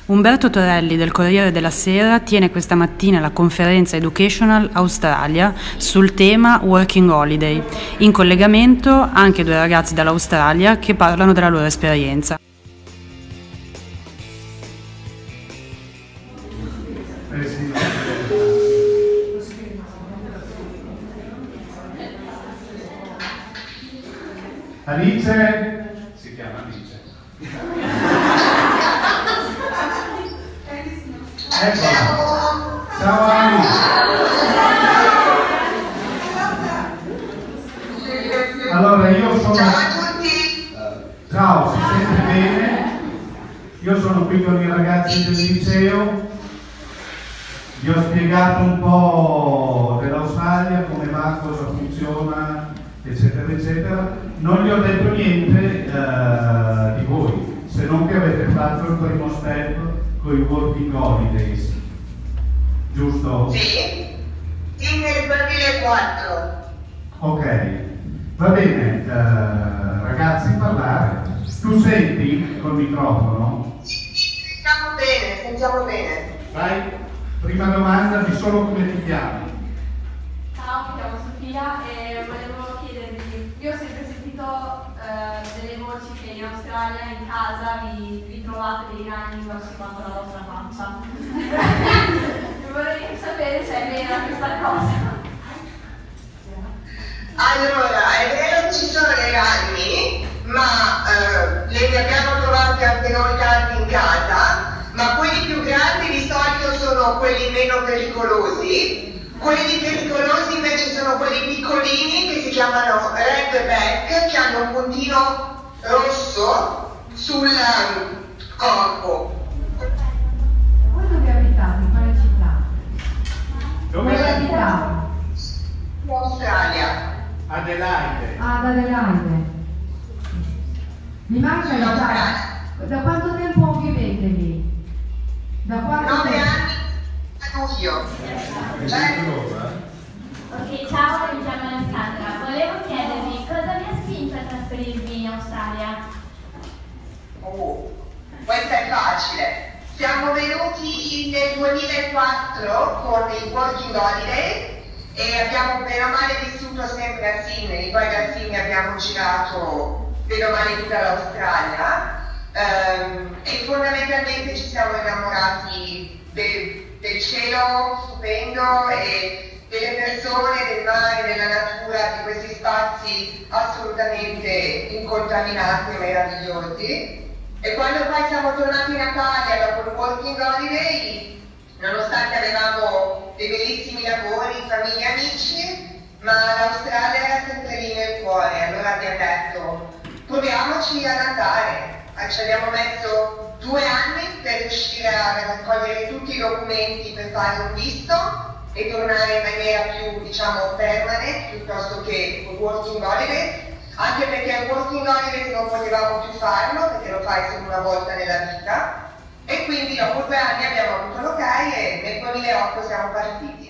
Umberto Torelli del Corriere della Sera tiene questa mattina la conferenza Educational Australia sul tema Working Holiday. In collegamento anche due ragazzi dall'Australia che parlano della loro esperienza. Alice, si chiama Alice. Eccola. Ciao Alice. Allora io sono... Ciao a tutti. Ciao, si sente bene? Io sono qui con i ragazzi del liceo. Vi ho spiegato un po' dell'Australia, come va, cosa funziona, eccetera eccetera. Non gli ho detto niente di voi, se non che avete fatto il primo step con i Working Holidays, giusto? Sì, nel 2004. Ok, va bene, ragazzi, parlare. Tu senti col microfono? Sentiamo bene. Vai, prima domanda, di solo come ti chiami? Ciao, mi chiamo Sofia e volevo chiedervi, io ho sempre sentito delle voci che in Australia in casa vi trovate dei ragni grossi quanto la vostra pancia. E vorrei sapere se è vera questa cosa. Allora, è vero che ci sono dei ragni, ma li abbiamo trovati anche noi tanti in casa, ma quelli più grandi di solito sono quelli meno pericolosi. Quelli pericolosi invece sono quelli piccolini che si chiamano redback, che hanno un puntino rosso sul corpo. Voi dove abitate? In quale città? Dove abitate? In Australia. Adelaide. Ah, da Adelaide. Mi manca In Australia. Da quanto tempo vivete lì? Da quanto 9 tempo? anni a luglio. Ok, ciao, mi chiamo Alessandra. Volevo chiedervi cosa vi ha spinto a trasferirvi in Australia? Questa è facile. Siamo venuti nel 2004 con il Working Holiday e abbiamo bene o male vissuto sempre a Sydney. Poi da Sydney abbiamo girato bene o male tutta l'Australia e fondamentalmente ci siamo innamorati del cielo stupendo e delle persone, del mare, della natura, di questi spazi assolutamente incontaminati e meravigliosi. E quando poi siamo tornati in Italia dopo il Working Holiday, nonostante avevamo dei bellissimi lavori, famiglie, amici, ma l'Australia era sempre lì nel cuore. Allora abbiamo detto, proviamoci ad andare. Ci abbiamo messo 2 anni per riuscire a raccogliere tutti i documenti per fare un visto e tornare in maniera più, diciamo, permanente piuttosto che con Working Holiday, anche perché il Working Holiday non potevamo più farlo perché lo fai solo una volta nella vita e quindi dopo 2 anni abbiamo avuto l'ok e nel 2008 siamo partiti.